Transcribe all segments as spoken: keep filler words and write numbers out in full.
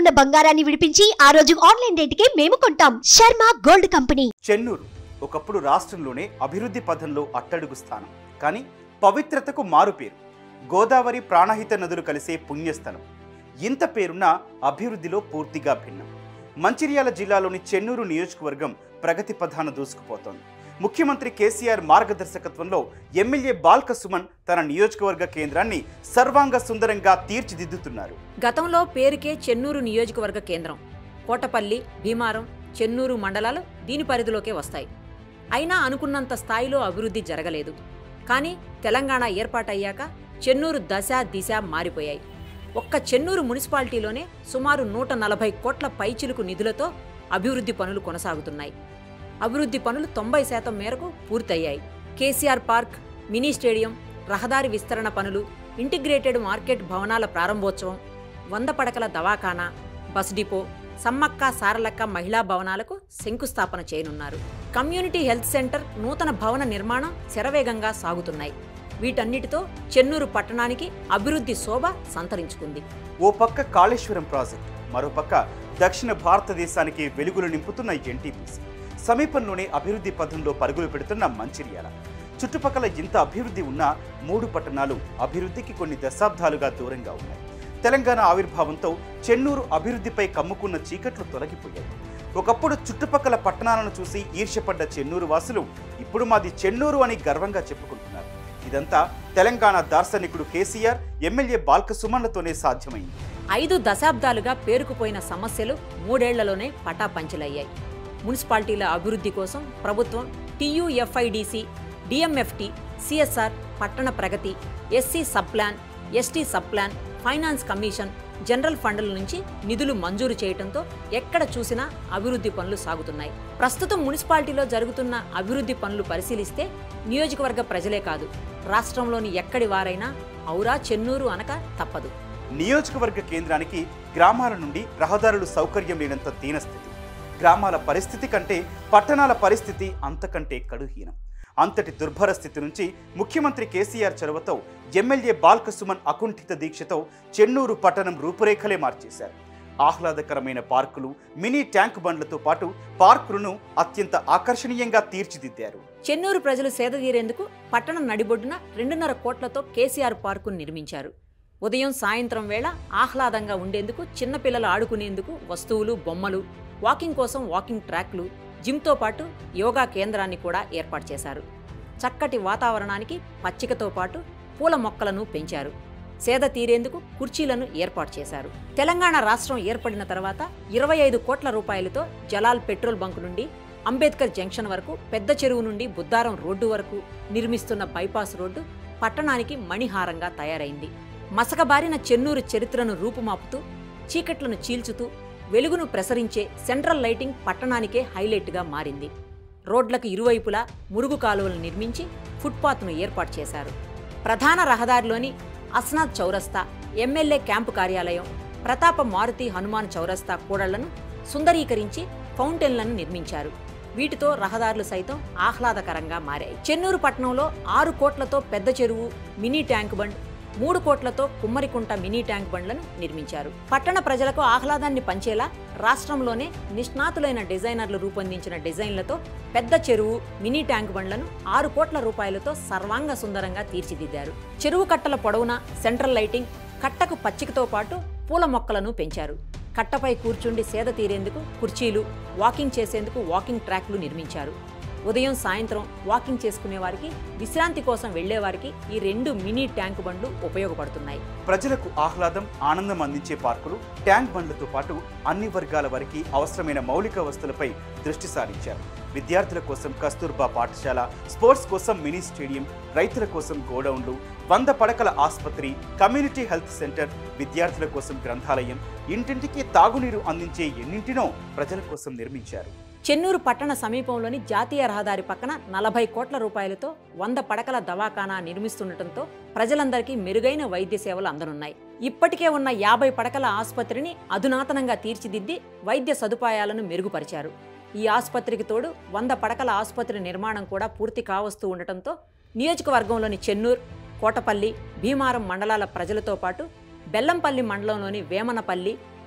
ఉన్న బంగారాన్ని విడిపించి ఆ రోజు ఆన్లైన్ రేటుకే మేము కొంటాం. Sharma gold company. చెన్నూరు ఒకప్పుడు రాష్ట్రంలోనే అభివృద్ధి పథంలో అట్టడుగు స్థానం. కానీ పవిత్రతకు మారుపేరు. గోదావరి ప్రాణహిత నదులు కలిసే పుణ్యస్థలం. ఇంత పేరున్న అభివృద్ధిలో పూర్తిగా భిన్నం. మంచిర్యాల జిల్లాలోని చెన్నూరు నియోజకవర్గం ప్రగతి పథాన దూసుకుపోతోంది. ముఖ్యమంత్రి కేసీఆర్ మార్గదర్శకత్వంలో ఎమ్మెల్యే బాల్క సుమన్ తన నియోజకవర్గ కేంద్రాన్ని సర్వాంగ సుందరంగా తీర్చిదిద్దుతున్నారు. గతంలో పేరుకే చెన్నూరు నియోజకవర్గ కేంద్రం. కోటపల్లి, భీమారం, చెన్నూరు మండలాలు దీని పరిధిలోకే వస్తాయి. అయినా అనుకున్నంత స్థాయిలో అభివృద్ధి జరగలేదు. కానీ తెలంగాణ ఏర్పాటయ్యాక చెన్నూరు దశ దిశ మారిపోయాయి. ఒక్క చెన్నూరు మున్సిపాలిటీలోనే సుమారు నూట నలభై కోట్ల పైచిలుకు నిధులతో అభివృద్ధి పనులు కొనసాగుతున్నాయి. అభివృద్ధి పనులు తొంభై శాతం మేరకు పూర్తయ్యాయి. కేసీఆర్ పార్క్, మినీ స్టేడియం, రహదారి విస్తరణ పనులు, ఇంటిగ్రేటెడ్ మార్కెట్ భవనాల ప్రారంభోత్సవం, వంద పడకల దవాఖానా, బస్ డిపో, సమ్మక్క సారలక్క మహిళా భవనాలకు శంకుస్థాపన చేయనున్నారు. కమ్యూనిటీ హెల్త్ సెంటర్ నూతన భవన నిర్మాణం శరవేగంగా సాగుతున్నాయి. వీటన్నిటితో చెన్నూరు పట్టణానికి అభివృద్ధి శోభ సంతరించుకుంది. ఓ పక్క కాళేశ్వరం ప్రాజెక్టు, మరోపక్క దక్షిణ భారతదేశానికి వెలుగులు నింపుతున్న ఎన్టీపీసీ, సమీపంలోనే అభివృద్ధి పథంలో పరుగులు పెడుతున్న మంచిర్యాల. చుట్టుపక్కల ఇంత అభివృద్ధి ఉన్న మూడు పట్టణాలు అభివృద్ధికి కొన్ని దశాబ్దాలుగా దూరంగా ఉన్నాయి. తెలంగాణ ఆవిర్భావంతో చెన్నూరు అభివృద్ధిపై కమ్ముకున్న చీకట్లు తొలగిపోయాయి. ఒకప్పుడు చుట్టుపక్కల పట్టణాలను చూసి ఈర్ష్యపడ్డ చెన్నూరు వాసులు ఇప్పుడు మాది చెన్నూరు అని గర్వంగా చెప్పుకుంటున్నారు. ఇదంతా తెలంగాణ దార్శనికుడు కేసీఆర్, ఎమ్మెల్యే బాల్క సుమన్లతోనే సాధ్యమైంది. ఐదు దశాబ్దాలుగా పేరుకుపోయిన సమస్యలు మూడేళ్లలోనే పటాపంచలయ్యాయి. మున్సిపాలిటీల అభివృద్ధి కోసం ప్రభుత్వం టీయూఎఫ్ఐడిసి, డిఎంఎఫ్టి, సిఎస్ఆర్, పట్టణ ప్రగతి, SC sub plan, ST sub plan, finance commission, general ఫండ్ల నుంచి నిధులు మంజూరు చేయడంతో ఎక్కడ చూసినా అభివృద్ధి పనులు సాగుతున్నాయి. ప్రస్తుతం మున్సిపాలిటీలో జరుగుతున్న అభివృద్ధి పనులు పరిశీలిస్తే నియోజకవర్గ ప్రజలే కాదు, రాష్ట్రంలోని ఎక్కడి వారైనా ఔరా చెన్నూరు అనక తప్పదు. నియోజకవర్గ కేంద్రానికి గ్రామాల నుండి రహదారులు సౌకర్యం లేనంత దీనస్థితి. గ్రామాల పరిస్థితి కంటే పట్టణాల పరిస్థితి అంతకంటే కడుహీనం. అంతటి దుర్భర స్థితి నుంచి ముఖ్యమంత్రి కేసీఆర్ చొరవతో ఎమ్మెల్యే బాల్క సుమన్ అకుంఠిత దీక్షతో చెన్నూరు పట్టణం రూపురేఖలే మార్చేశారు. ఆహ్లాదకరమైన పార్కులు, మినీ ట్యాంక్ బండ్లతో పాటు పార్కులను అత్యంత ఆకర్షణీయంగా తీర్చిదిద్దారు. చెన్నూరు ప్రజలు సేదతీరేందుకు పట్టణం నడిబొడ్డున రెండున్నర కోట్లతో కేసీఆర్ పార్కును నిర్మించారు. ఉదయం సాయంత్రం వేళ ఆహ్లాదంగా ఉండేందుకు, చిన్నపిల్లలు ఆడుకునేందుకు వస్తువులు, బొమ్మలు, వాకింగ్ కోసం వాకింగ్ ట్రాక్లు, జిమ్తో పాటు యోగా కేంద్రాన్ని కూడా ఏర్పాటు చేశారు. చక్కటి వాతావరణానికి పచ్చికతో పాటు పూల మొక్కలను పెంచారు. సేద తీరేందుకు కుర్చీలను ఏర్పాటు చేశారు. తెలంగాణ రాష్ట్రం ఏర్పడిన తర్వాత ఇరవై ఐదు కోట్ల రూపాయలతో జలాల్ పెట్రోల్ బంక్ నుండి అంబేద్కర్ జంక్షన్ వరకు, పెద్ద చెరువు నుండి బుద్దారం రోడ్డు వరకు నిర్మిస్తున్న బైపాస్ రోడ్డు పట్టణానికి మణిహారంగా తయారైంది. మసకబారిన చెన్నూరు చరిత్రను రూపుమాపుతూ, చీకట్లను చీల్చుతూ వెలుగును ప్రసరించే సెంట్రల్ లైటింగ్ పట్టణానికే హైలైట్గా మారింది. రోడ్లకు ఇరువైపులా మురుగు కాలువలు నిర్మించి ఫుట్పాత్ను ఏర్పాటు చేశారు. ప్రధాన రహదారిలోని అస్నాథ్ చౌరస్తా, ఎమ్మెల్యే క్యాంపు కార్యాలయం, ప్రతాప మారుతి హనుమాన్ చౌరస్తా కూడళ్లను సుందరీకరించి ఫౌంటైన్లను నిర్మించారు. వీటితో రహదారులు సైతం ఆహ్లాదకరంగా మారాయి. చెన్నూరు పట్టణంలో ఆరు కోట్లతో పెద్ద చెరువు, మినీ ట్యాంక్ బండ్, మూడు కోట్లతో కుమ్మరికుంట మినీ ట్యాంక్ బండ్లను నిర్మించారు. పట్టణ ప్రజలకు ఆహ్లాదాన్ని పంచేలా రాష్ట్రంలోనే నిష్ణాతులైన డిజైనర్లు రూపొందించిన డిజైన్లతో పెద్ద చెరువు, మినీ ట్యాంక్ బండ్లను ఆరు కోట్ల రూపాయలతో సర్వాంగ సుందరంగా తీర్చిదిద్దారు. చెరువు కట్టల పొడవున సెంట్రల్ లైటింగ్, కట్టకు పచ్చికతో పాటు పూల మొక్కలను పెంచారు. కట్టపై కూర్చుండి సేద తీరేందుకు కుర్చీలు, వాకింగ్ చేసేందుకు వాకింగ్ ట్రాక్లు నిర్మించారు. ఉదయం సాయంత్రం వాకింగ్ చేసుకునే వారికి, విశ్రాంతి కోసం వెళ్లేవారికి ఈ రెండు మినీ ట్యాంక్ బండ్లు ఉపయోగపడుతున్నాయి. ప్రజలకు ఆహ్లాదం, ఆనందం అందించే పార్కులు, ట్యాంక్ బండ్లతో పాటు అన్ని వర్గాల వారికి అవసరమైన మౌలిక వస్తువులపై దృష్టి సారించారు. విద్యార్థుల కోసం కస్తూర్బా పాఠశాల, స్పోర్ట్స్ కోసం మినీ స్టేడియం, రైతుల కోసం గోడౌన్లు, వంద పడకల ఆసుపత్రి, కమ్యూనిటీ హెల్త్ సెంటర్, విద్యార్థుల కోసం గ్రంథాలయం, ఇంటింటికి తాగునీరు అందించే ఎన్నింటినో ప్రజల కోసం నిర్మించారు. చెన్నూరు పట్టణ సమీపంలోని జాతీయ రహదారి పక్కన నలభై కోట్ల రూపాయలతో వంద పడకల దవాఖానా నిర్మిస్తుండటంతో ప్రజలందరికీ మెరుగైన వైద్య సేవలు అందనున్నాయి. ఇప్పటికే ఉన్న యాభై పడకల ఆసుపత్రిని అధునాతనంగా తీర్చిదిద్ది వైద్య సదుపాయాలను మెరుగుపరిచారు. ఈ ఆసుపత్రికి తోడు వంద పడకల ఆసుపత్రి నిర్మాణం కూడా పూర్తి కావస్తూ ఉండటంతో నియోజకవర్గంలోని చెన్నూరు, కోటపల్లి, భీమారం మండలాల ప్రజలతో పాటు బెల్లంపల్లి మండలంలోని వేమనపల్లి,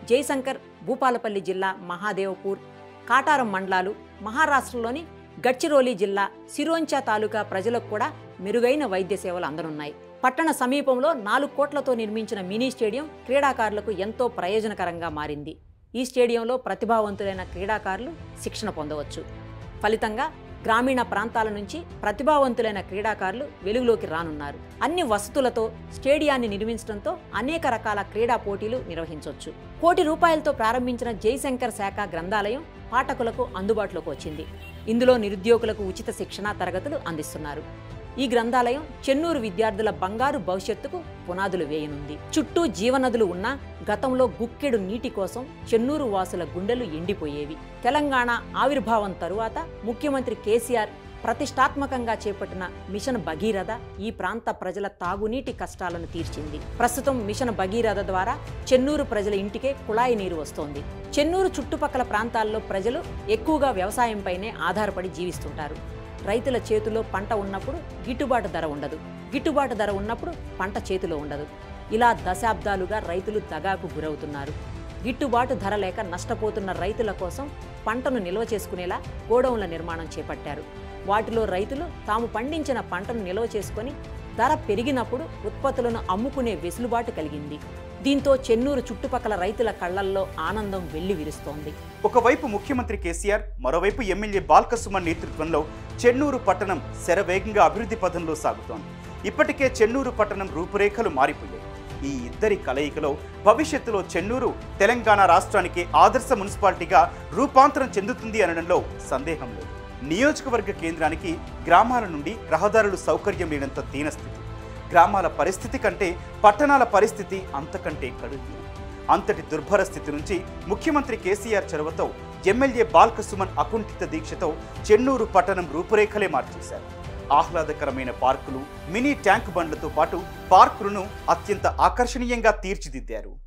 జయశంకర్, భూపాలపల్లి జిల్లా మహాదేవపూర్, కాటారం మండలాలు, మహారాష్ట్రలోని గడ్చిరోలి జిల్లా సిరోంచా తాలూకా ప్రజలకు కూడా మెరుగైన వైద్య సేవలు అందనున్నాయి. పట్టణ సమీపంలో నాలుగు కోట్లతో నిర్మించిన మినీ స్టేడియం క్రీడాకారులకు ఎంతో ప్రయోజనకరంగా మారింది. ఈ స్టేడియంలో ప్రతిభావంతులైన క్రీడాకారులు శిక్షణ పొందవచ్చు. ఫలితంగా గ్రామీణ ప్రాంతాల నుంచి ప్రతిభావంతులైన క్రీడాకారులు వెలుగులోకి రానున్నారు. అన్ని వసతులతో స్టేడియాన్ని నిర్మించడంతో అనేక రకాల క్రీడా పోటీలు నిర్వహించవచ్చు. కోటి రూపాయలతో ప్రారంభించిన జయశంకర్ శాఖ గ్రంథాలయం పాఠకులకు అందుబాటులోకి వచ్చింది. ఇందులో నిరుద్యోగులకు ఉచిత శిక్షణా తరగతులు అందిస్తున్నారు. ఈ గ్రంథాలయం చెన్నూరు విద్యార్థుల బంగారు భవిష్యత్తుకు పునాదులు వేయనుంది. చుట్టూ జీవనదులు ఉన్నా గతంలో గుక్కెడు నీటి కోసం చెన్నూరు వాసుల గుండెలు ఎండిపోయేవి. తెలంగాణ ఆవిర్భావం తరువాత ముఖ్యమంత్రి కేసీఆర్ ప్రతిష్టాత్మకంగా చేపట్టిన మిషన్ భగీరథ ఈ ప్రాంత ప్రజల తాగునీటి కష్టాలను తీర్చింది. ప్రస్తుతం మిషన్ భగీరథ ద్వారా చెన్నూరు ప్రజల ఇంటికే కుళాయి నీరు వస్తోంది. చెన్నూరు చుట్టుపక్కల ప్రాంతాల్లో ప్రజలు ఎక్కువగా వ్యవసాయంపైనే ఆధారపడి జీవిస్తుంటారు. రైతుల చేతిలో పంట ఉన్నప్పుడు గిట్టుబాటు ధర ఉండదు, గిట్టుబాటు ధర ఉన్నప్పుడు పంట చేతిలో ఉండదు. ఇలా దశాబ్దాలుగా రైతులు దగాకు గురవుతున్నారు. గిట్టుబాటు ధర లేక నష్టపోతున్న రైతుల కోసం పంటను నిల్వ చేసుకునేలా గోడౌన్ల నిర్మాణం చేపట్టారు. వాటిలో రైతులు తాము పండించిన పంటను నిల్వ చేసుకొని ధర పెరిగినప్పుడు ఉత్పత్తులను అమ్ముకునే వెసులుబాటు కలిగింది. దీంతో చెన్నూరు చుట్టుపక్కల రైతుల కళ్లల్లో ఆనందం వెళ్లి విరుస్తోంది. ఒకవైపు ముఖ్యమంత్రి కేసీఆర్, మరోవైపు ఎమ్మెల్యే బాల్కసుమన్ నేతృత్వంలో చెన్నూరు పట్టణం శరవేగంగా అభివృద్ధి పథంలో సాగుతోంది. ఇప్పటికే చెన్నూరు పట్టణం రూపురేఖలు మారిపోయాయి. ఈ ఇద్దరి కలయికలో భవిష్యత్తులో చెన్నూరు తెలంగాణ రాష్ట్రానికి ఆదర్శ మున్సిపాలిటీగా రూపాంతరం చెందుతుంది అనడంలో సందేహం లేదు. నియోజకవర్గ కేంద్రానికి గ్రామాల నుండి రహదారులు సౌకర్యం లేనంత దీనస్థితి. గ్రామాల పరిస్థితి కంటే పట్టణాల పరిస్థితి అంతకంటే కడుగు. అంతటి దుర్భర స్థితి నుంచి ముఖ్యమంత్రి కేసీఆర్ చొరవతో ఎమ్మెల్యే బాల్కసుమన్ అకుంఠిత దీక్షతో చెన్నూరు పట్టణం రూపురేఖలే మార్చేశారు. ఆహ్లాదకరమైన పార్కులు, మినీ ట్యాంక్ బండ్లతో పాటు పార్కులను అత్యంత ఆకర్షణీయంగా తీర్చిదిద్దారు.